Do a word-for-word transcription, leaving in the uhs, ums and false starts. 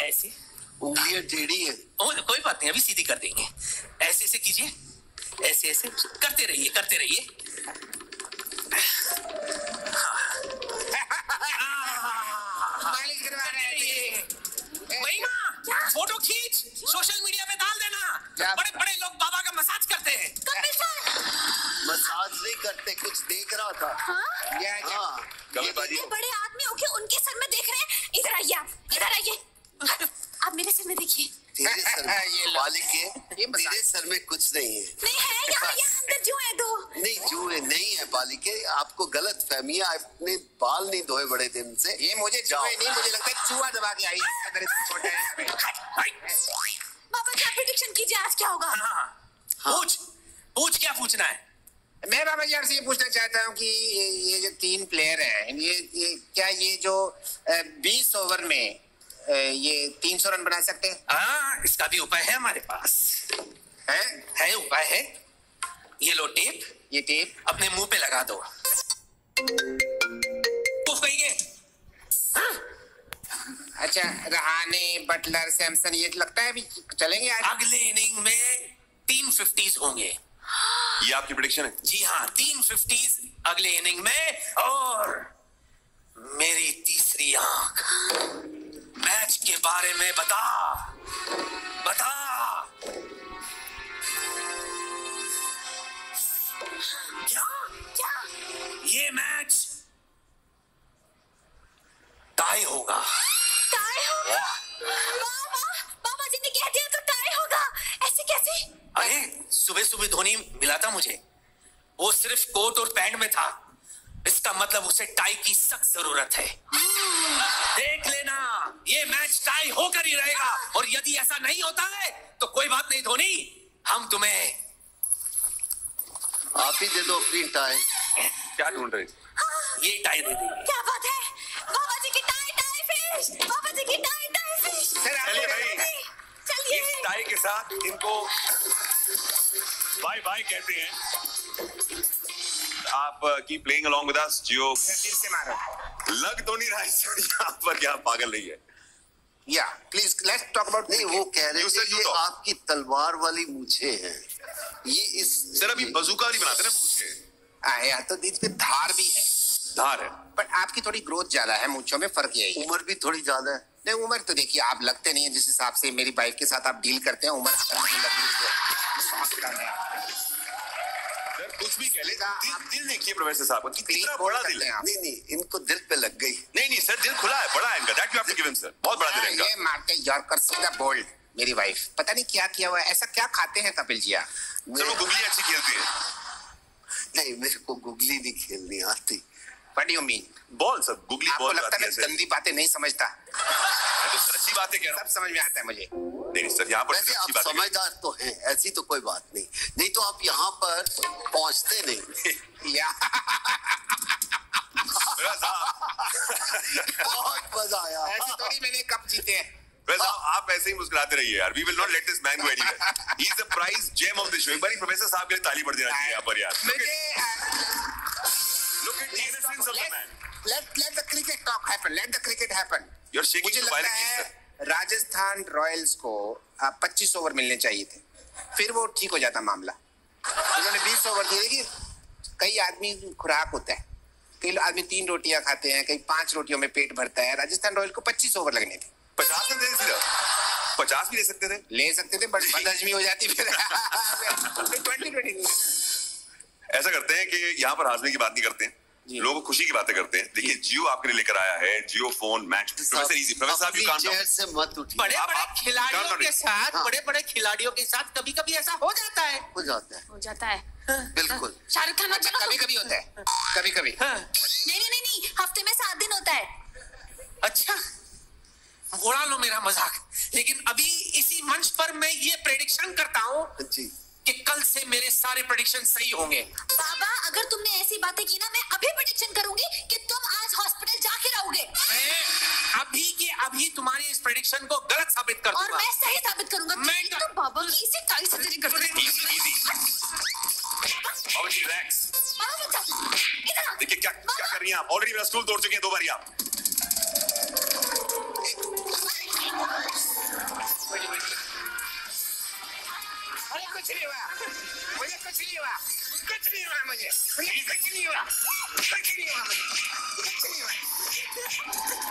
ऐसे उंगलियां टेढ़ी है। कोई बात नहीं, अभी सीधी कर देंगे। ऐसे ऐसे कीजिए, ऐसे ऐसे करते रहिए करते रहिए। फोटो खींच सोशल मीडिया पे डाल देना। बड़े बड़े लोग बाबा का मसाज करते हैं। मसाज नहीं करते, कुछ देख रहा था। हाँ? या, या। हाँ, ये बड़े आदमी होके उनके सर में देख रहे हैं। इधर आइए आप, इधर आइए। आप मेरे सर में देखिए। तेरे सर में बालिके, तेरे सर में कुछ नहीं है। नहीं है, यहाँ यहाँ अंदर जो है दो। नहीं जुए नहीं है बालिके, आपको गलत फहमी है। आपने बाल नहीं धोए बड़े दिन से। ये मुझे जुए नहीं, मुझे लगता है चूहा दबा के आई है। बाबा क्या प्रेडिक्शन कीजिए, आज क्या होगा? हाँ। पूछ पूछ क्या पूछना है? मैं बाबा जी आपसे ये पूछना चाहता हूँ कि ये, ये जो तीन प्लेयर हैं, ये, ये क्या ये जो बीस ओवर में ये तीन सौ रन बना सकते हैं? हाँ, इसका भी उपाय है हमारे पास। है है उपाय है। ये लो टेप, ये टेप अपने मुंह पे लगा दो। उफ कहिए। अच्छा, रहाने, बटलर, सैमसन, ये लगता है भी चलेंगे आज? अगले इनिंग में तीन फिफ्टीज होंगे। ये आपकी प्रेडिक्शन है? जी हाँ, तीन फिफ्टीज अगले इनिंग में। और मेरी तीसरी आंख मैच के बारे में बता बता क्या क्या? ये मैच टाई होगा। टाई होगा? बाबा, बाबा जी ने कह दिया तो टाई होगा। ऐसे कैसे? अरे सुबह सुबह धोनी मिला था मुझे, वो सिर्फ कोट और पैंट में था। इसका मतलब उसे टाई की सख्त जरूरत है। देख लेना, ये मैच टाई होकर ही रहेगा। और यदि ऐसा नहीं होता है तो कोई बात नहीं धोनी, हम तुम्हें आप ही दे दो अपनी टाई। क्या ढूंढ रहे? ये टाई दे देंगे। क्या बात है? बाबा जी की टाई टाई फिश, बाबा जी की टाई टाई फिश। चलिए भाई, चलिए। इस टाई के साथ इनको बाय बाय कहते हैं। आप की playing along with us Jio. दिल से मारो। लग तो नहीं रहा है यहाँ पर क्या पागल नहीं है। या प्लीज लेट्स टॉक अबाउट। नहीं, वो कह रहे थे ये आपकी तलवार वाली मूछें हैं। ये इस सर अभी बजूका नहीं बनाते ना मूछ के। आया तो बीच में धार भी है। धार है, पर आपकी थोड़ी ग्रोथ ज्यादा है, मूंछों में फर्क यही है। उम्र भी थोड़ी ज्यादा है। नहीं उम्र तो देखिए आप लगते नहीं है, जिस हिसाब से मेरी वाइफ के साथ आप डील करते हैं, उम्र सर कुछ भी कह ले, दिल, दिल देखिए प्रोफेसर साहब का कितना बड़ा दिल है। नहीं नहीं, इनको दिल पे लग गई। नहीं नहीं सर, दिल खुला है, बड़ा है इनका। That you have to give him sir, बहुत बड़ा दिल है इनका। ये मारते यॉर्कर सीधा बोल्ड। मेरी वाइफ पता नहीं क्या किया हुआ है, ऐसा क्या खाते हैं कपिल जी? सर वो गुगली अच्छी खेलती है। नहीं, मेरे को गुगली नहीं खेलनी आती। What do you mean? Ball sir, googly आपको बॉल लगता है मैं है। गंदी बातें नहीं समझता? तो सर अच्छी बातें कह रहा हूँ, सब समझ में आता है मुझे। नहीं नहीं सर, यहाँ पर वैसे अच्छी आप बातें। समझदार तो हैं, ऐसी तो कोई बात नहीं। नहीं तो आप यहाँ पर पहुँचते नहीं। या बहुत मजा आया। ऐसे थोड़ी मैंने कप जीते हैं। वैसे आप ऐसे ही मुस्कुराते रहिए यार। We will not let this man go anywhere. He is the prize gem of the show. एक बार प्रोफेसर साहब के लिए ताली पड़ देना चाहिए यहाँ पर यार। Look at the innocence of the man. Let let the cricket talk happen. Let the cricket happen. You're shaking मुझे to लगता violence, है sir. राजस्थान रॉयल्स को पच्चीस ओवर मिलने चाहिए थे, फिर वो ठीक हो जाता मामला। उन्होंने बीस ओवर दिए। देखिए कई आदमी खुराक होता है, कई आदमी तीन रोटियां खाते हैं, कई पांच रोटियों में पेट भरता है। राजस्थान रॉयल को पच्चीस ओवर लगने थे। पचास में दे सीधा, पचास भी ले सकते थे, ले सकते थे, बट बदहजमी हो जाती फिर। ट्वेंटी ट्वेंटी ऐसा करते हैं कि यहाँ पर हारने की बात नहीं करते हैं, लोगों को खुशी की बातें करते हैं। देखिए जियो आपके लिए लेकर आया है Jio phone max. Professor easy, professor साहब यू कांट चेयर से मत उठिए। बड़े बड़े खिलाड़ियों के साथ हाँ। बड़े बड़े खिलाड़ियों के साथ कभी कभी ऐसा हो जाता है। हो जाता है, हो जाता है। बिल्कुल। शाहरुख खान अच्छा कभी कभी होता है, कभी कभी। नहीं नहीं नहीं नहीं, हफ्ते में सात दिन होता है। अच्छा उड़ा लो मेरा मजाक, लेकिन अभी इसी मंच पर मैं ये प्रेडिक्शन करता हूँ जी कि कल से मेरे सारे प्रेडिक्शन सही होंगे। बाबा अगर तुमने ऐसी बातें की ना, मैं अभी प्रेडिक्शन करूंगी कि तुम आज हॉस्पिटल जाके रहोगे। मैं अभी के अभी तुम्हारी इस प्रेडिक्शन को गलत साबित कर और दूंगा। मैं सही साबित करूंगा। मैं तो बाबा की इसी टाई सर्जरी कर दूंगी। Easy easy. बाबा जी रिलैक्स। बाबा बच्चा इधर आ। देखिए क्या क्या कर रही हैं आप? ऑलरेडी मेरा स्टूल तोड़ चुके हैं दो बार आप। अरे कुछ नहीं हुआ, मुझे कुछ नहीं हुआ, कुछ नहीं हुआ मुझे, मुझे कुछ नहीं हुआ, कुछ नहीं हुआ मुझे, कुछ नहीं हुआ।